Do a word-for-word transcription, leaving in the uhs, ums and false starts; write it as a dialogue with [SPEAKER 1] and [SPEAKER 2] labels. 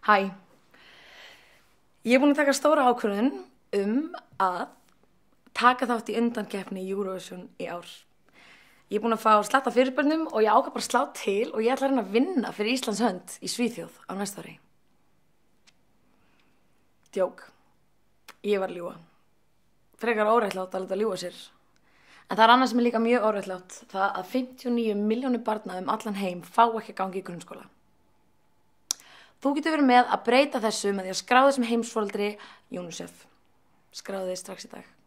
[SPEAKER 1] Hæ, ég er búin að taka stóra ákvörðun um að taka þátt í undankeppni Eurovision í ár. Ég er búin að fá slatta fyrirspurnum og ég ákvað bara að slá til og ég ætla að reyna að vinna fyrir Íslands hönd í Svíþjóð á næsta ári. Djók, ég var að ljúga. Frekar óréttlátt að láta ljúga sér. En það er annað sem er líka mjög óréttlátt, það að fimmtíu og níu milljónir barna um allan heim fá ekki að gangi í grunnskóla. Þú getur verið með að breyta þessu með því að skráða sem heimsforeldri UNICEF. Skráðu þig strax í dag.